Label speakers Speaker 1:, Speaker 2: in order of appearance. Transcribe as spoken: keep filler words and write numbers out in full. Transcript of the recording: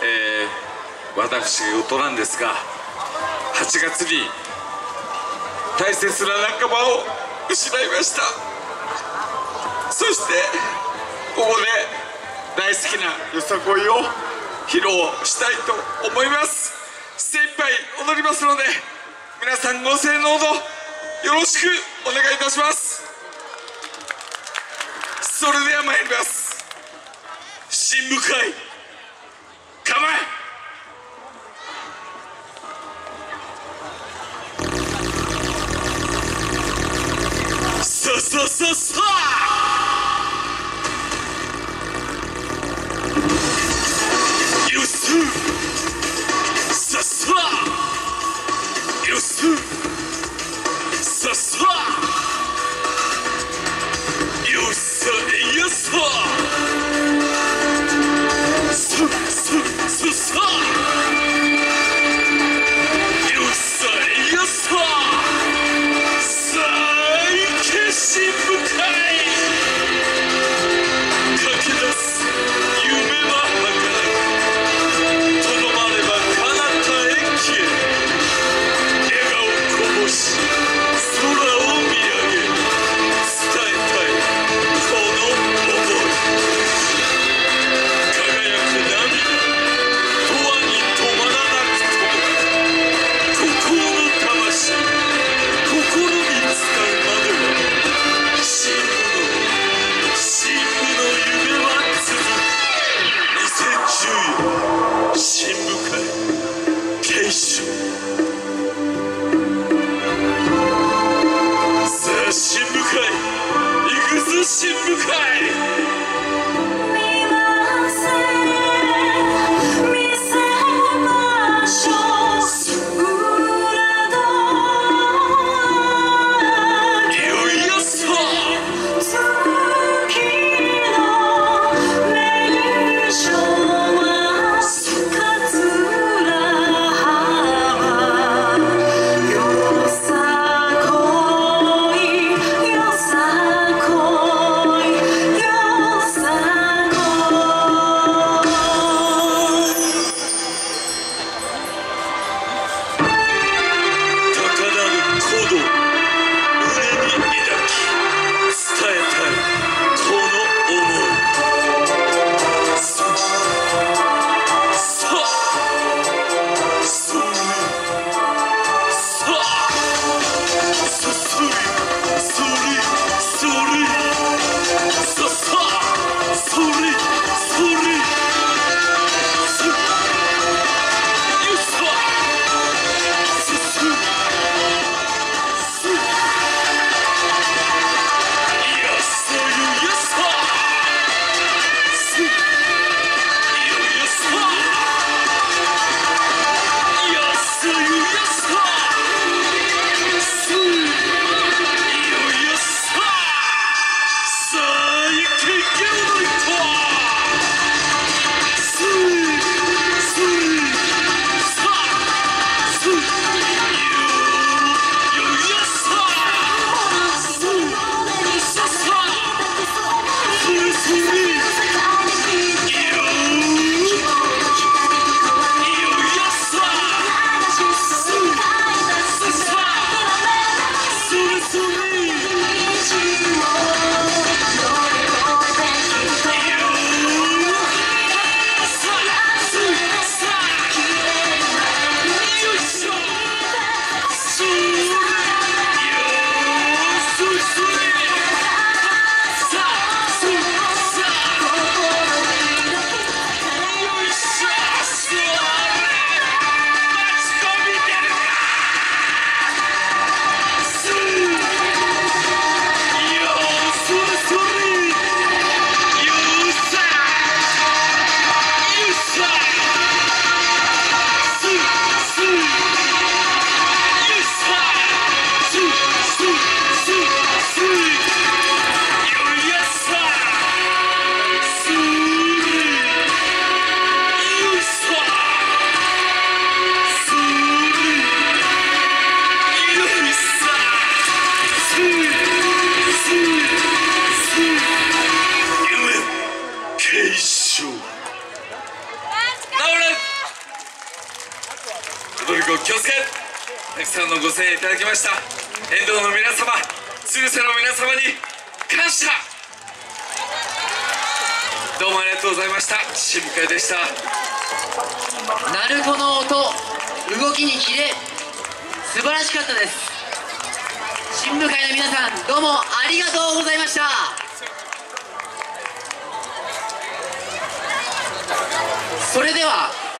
Speaker 1: えー、私事なんですが、はちがつに大切な仲間を失いました。そしてここで大好きなよさこいを披露したいと思います。精一杯踊りますので、皆さんご声援のほどよろしくお願いいたします。それでは参ります。新向かい構え。ささささよすささよすささよさよさくお気をつけ。たくさんのご声援いただきました遠藤の皆様、鶴瀬の皆様に感謝。どうもありがとうございました。新海でした。
Speaker 2: 鳴子の音、動きにキレ、素晴らしかったです。新部会の皆さん、どうもありがとうございました。それでは